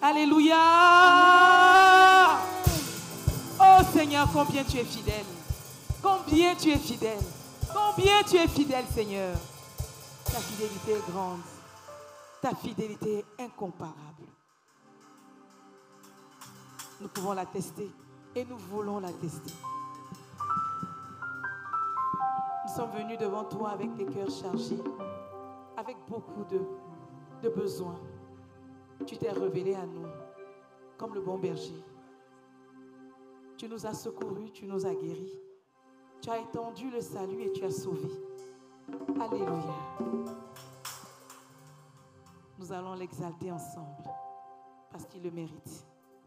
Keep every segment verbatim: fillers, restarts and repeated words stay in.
Alléluia. Oh Seigneur, combien tu es fidèle. Combien tu es fidèle. Combien tu es fidèle, Seigneur. Ta fidélité est grande. Ta fidélité est incomparable. Nous pouvons la tester et nous voulons la tester. Nous sommes venus devant toi avec des cœurs chargés, avec beaucoup de, de besoins. Tu t'es révélé à nous comme le bon berger. Tu nous as secourus, tu nous as guéris. Tu as étendu le salut et tu as sauvé. Alléluia. Nous allons l'exalter ensemble parce qu'il le mérite.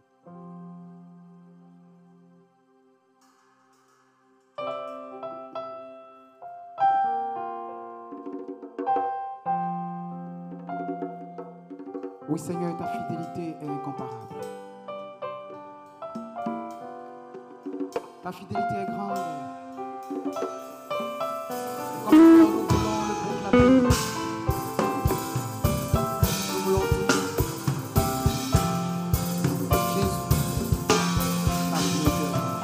Oui Seigneur, ta fidélité est incomparable. Ta fidélité est grande. Comme nous voulons le proclamer. Nous voulons dire, Jésus, ta fidélité est grande.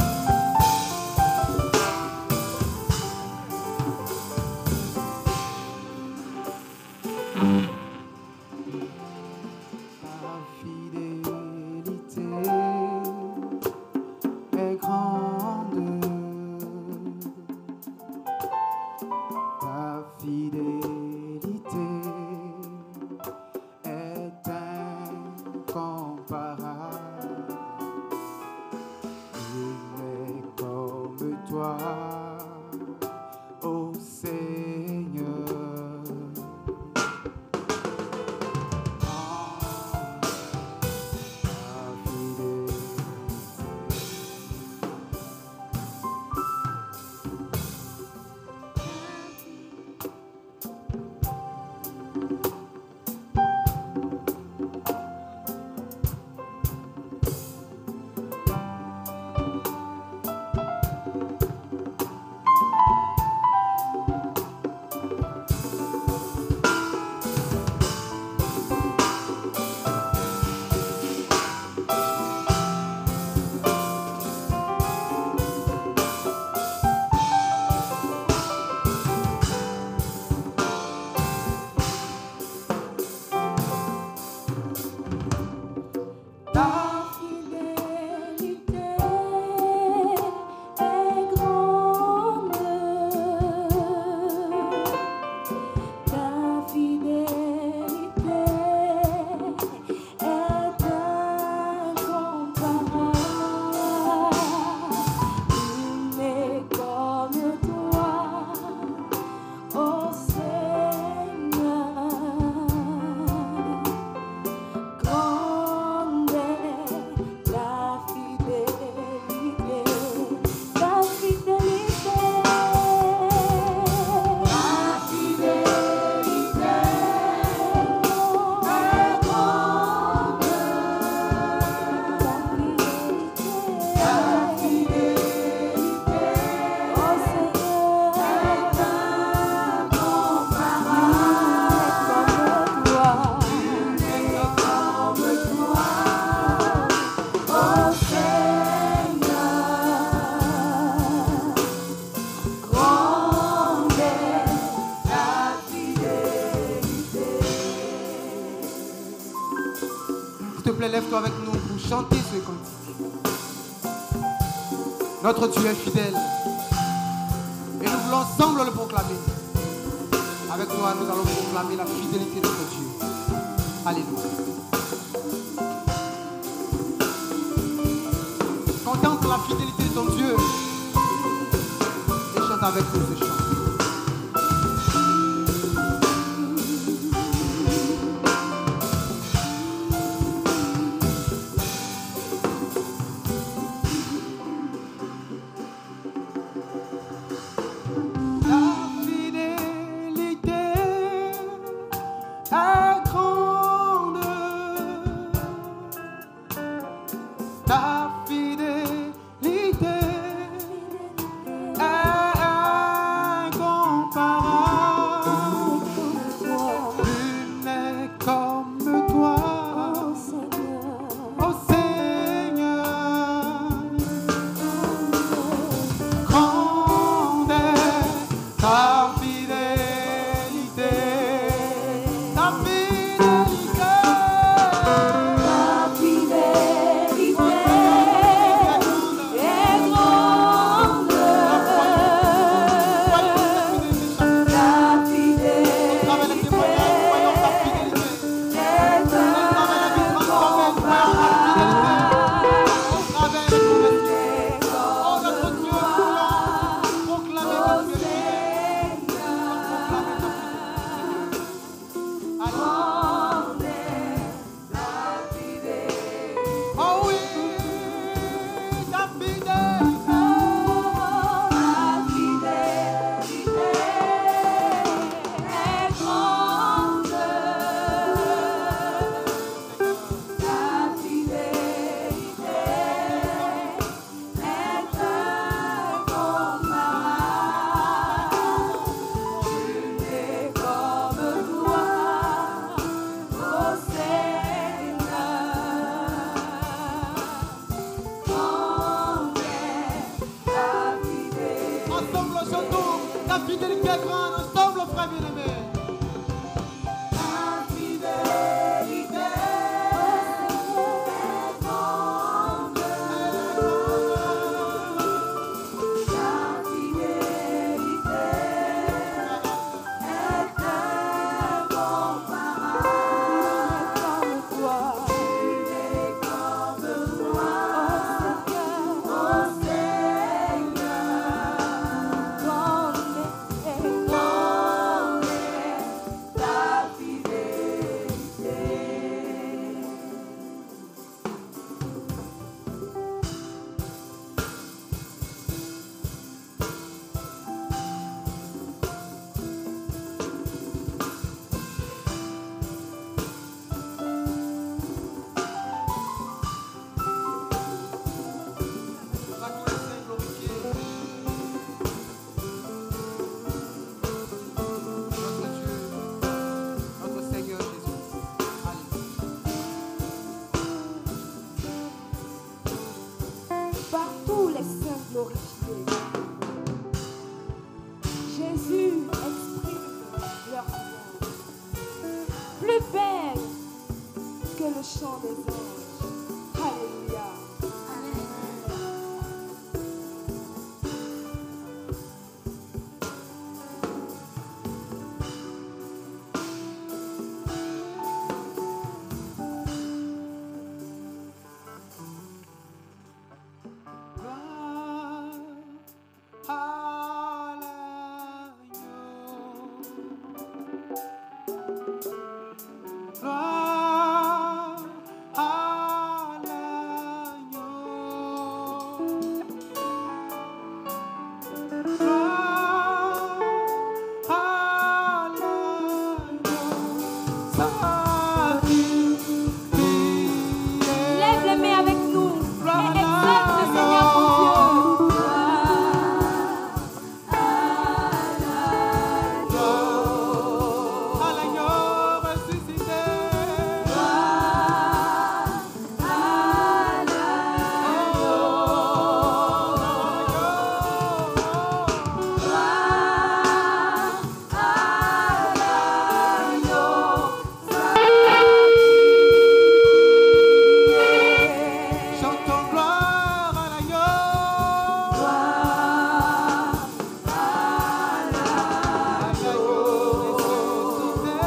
Lève-toi avec nous pour chanter ce cantique. Notre Dieu est fidèle et nous voulons ensemble le proclamer. Avec nous, nous allons proclamer la fidélité de notre Dieu. Alléluia. Contemple la fidélité de ton Dieu et chante avec nous ce chant. les saints glorifiés. Jésus exprime leur louange, plus belle que le chant des anges. Alléluia. Lève les mains avec nous et exalte le Seigneur mon Dieu. À l'agneau ressuscité. Chantons gloire à l'agneau. À l'agneau ressuscité.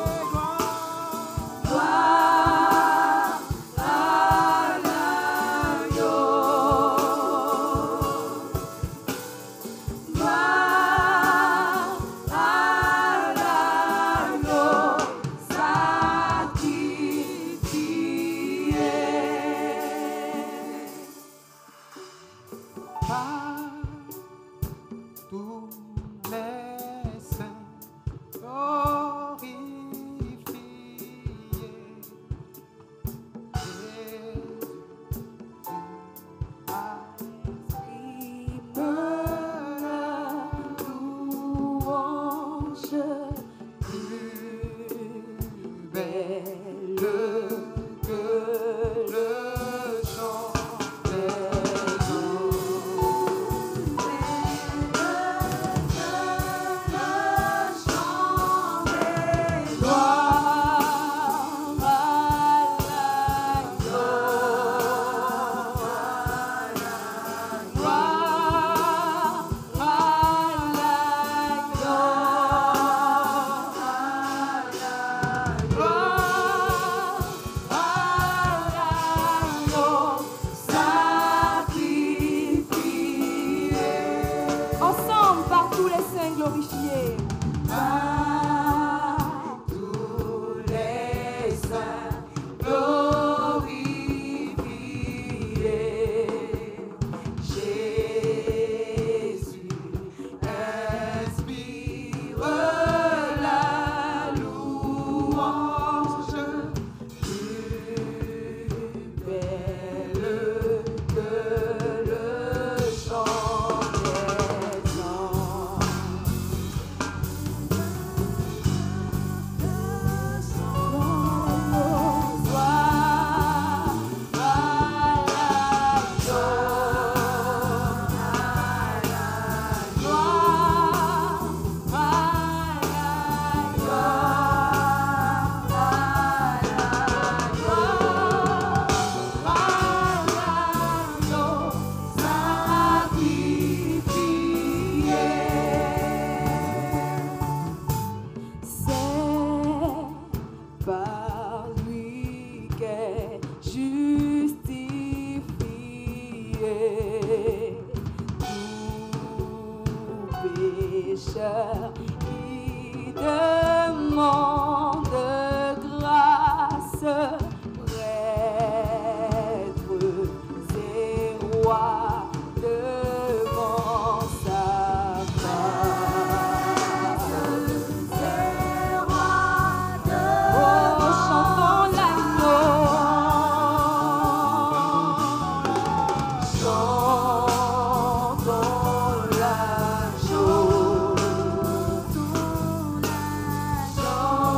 Par tous les saints glorifiés, Jésus exprime leur louange, plus belle que le chant des Ensemble, par tous les saints glorifiés. tous les saints glorifiés, Jésus inspire la louange, plus belle que le chant des anges. Par lui qu'est justifié tout pécheur qui demande grâce, prêtre et roi devant sa face. Oh, chantons l'agneau. Chantons l'agneau.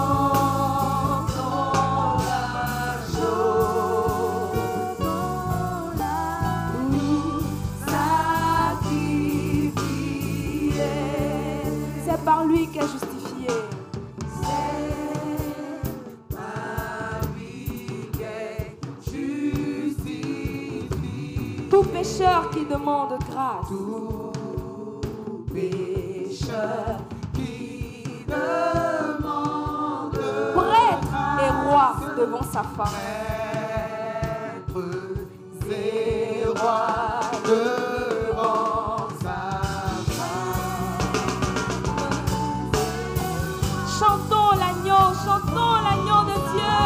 Tout pécheur qui demande grâce. Tout pécheur qui demande Prêtre et roi devant sa femme. Prêtre et roi devant sa femme. Chantons l'agneau, chantons l'agneau de Dieu.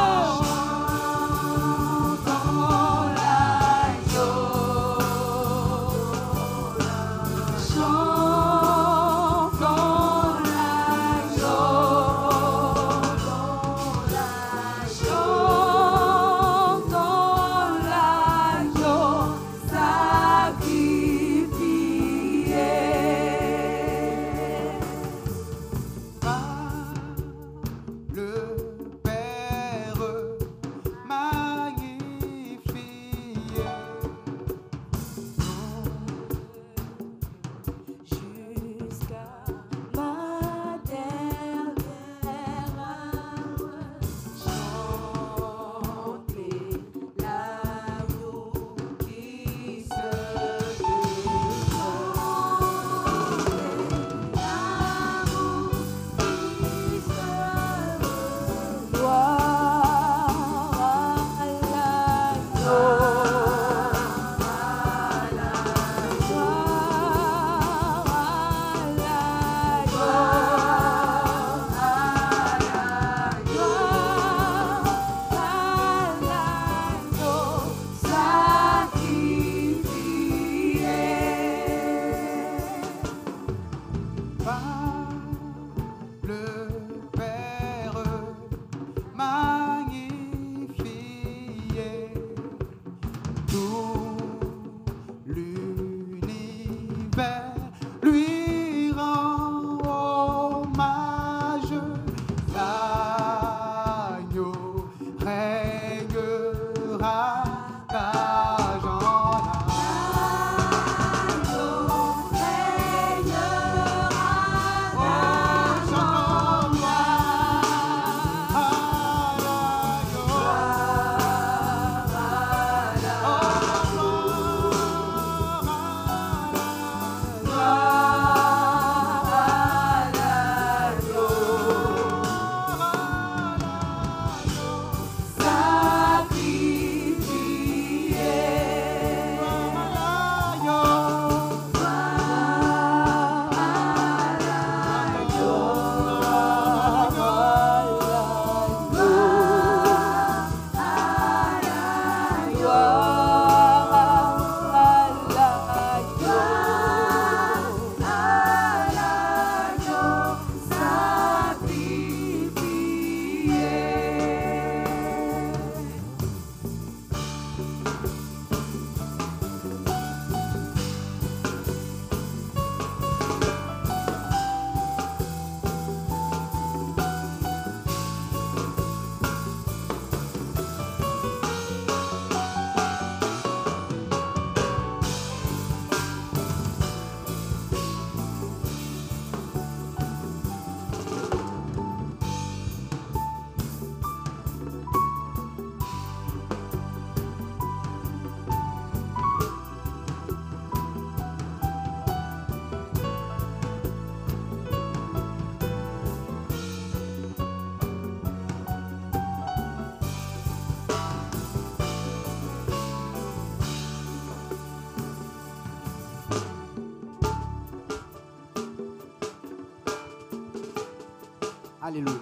Alléluia.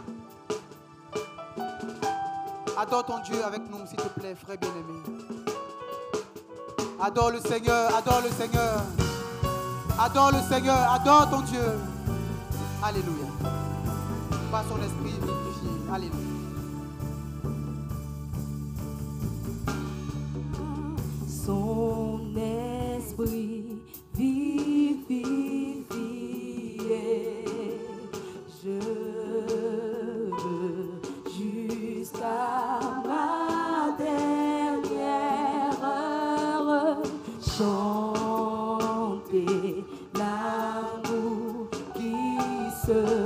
Adore ton Dieu avec nous, s'il te plaît, frère bien-aimé. Adore le Seigneur, adore le Seigneur. Adore le Seigneur, adore ton Dieu. Alléluia. Par son esprit vivifié. Alléluia. Son esprit vivifié, je veux jusqu'à ma dernière heure chanter l'amour qui se